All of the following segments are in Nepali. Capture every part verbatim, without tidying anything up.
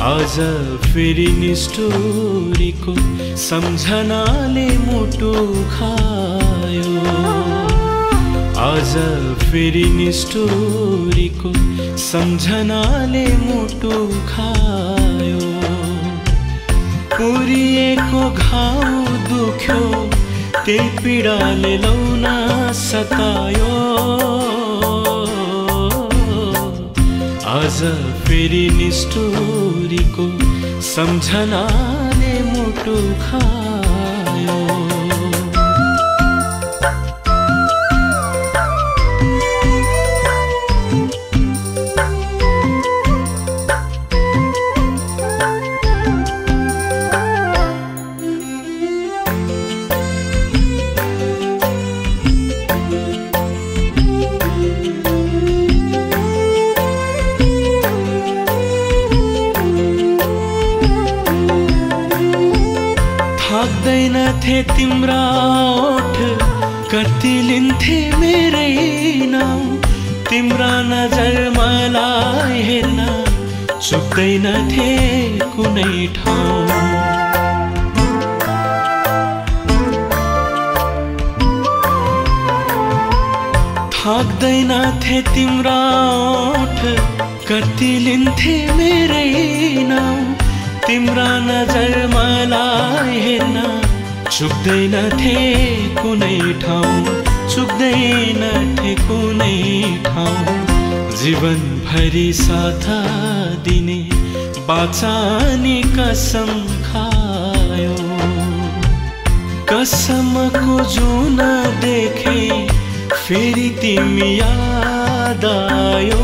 आज फेरि निष्ठुरीको सम्झनाले मुटु खायो। आज फेरि निष्ठुरीको सम्झनाले मुटु खायो। पुरिएको घाउ दुख्यो त्यही पीडाले लौन सतायो। आज फेरि निष्ठुरीको सम्झनाले मुटु खायो। थाक्दैन थे तिम्रा ओठ कति लिन्थे मेरै नाउँ। तिम्रा नजर मलाई हेर्न चुक्दैन थे कुनै ठाउँ। थाक्दैन थे तिम्रा ओठ कति लिन्थे मेरै नाउँ। तिम्रा नजर मलाई हेर्न चुक्दैन थे कुनै ठाउँ। चुक्दैन थे कुनै ठाउँ। जीवनभरि साथ दिने बाचानी कसम खायो। कसमको जुन देखे फेरि तिमी याद आयो।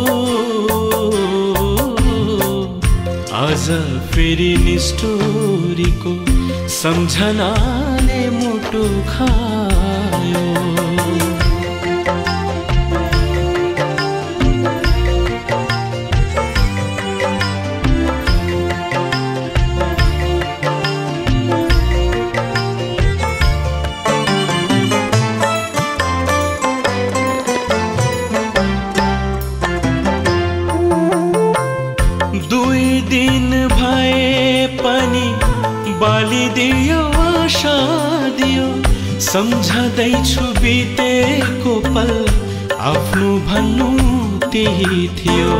आज फेरि निष्ठुरीको सम्झनाले मुटु खायो। दुई दिन भए पनि बालिदियो आशा दियो। सम्झँदैछु बितेको पल आफ्नो भन्नु त्यही थियो।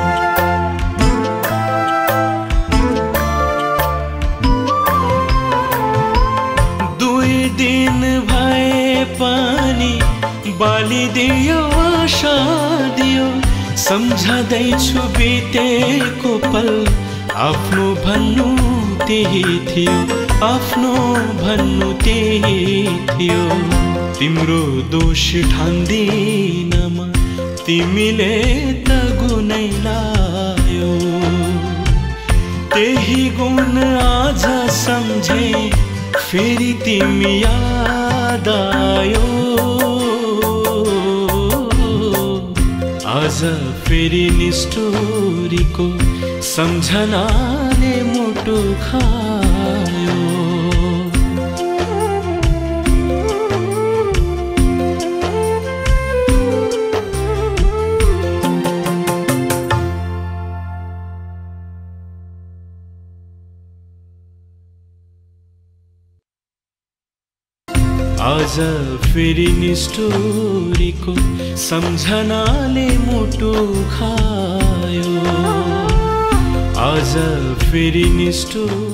दुई दिन भए पनि बालिदियो आशा दियो। सम्झँदैछु बितेको पल आफ्नो भन्नु त्यही थियो। आफ्नो भन्नु त्यही थियो। तिम्रो दोष ठान्दिन म तिमीले त गुनै लायो। त्यही गुण आज सम्झे फेरि तिमी याद आयो। आज फेरि निष्ठुरीको सम्झनाले मुटु खायो। आज फेरि निष्ठुरीको सम्झनाले मुटु खायो। आज फेरि निष्ठुरी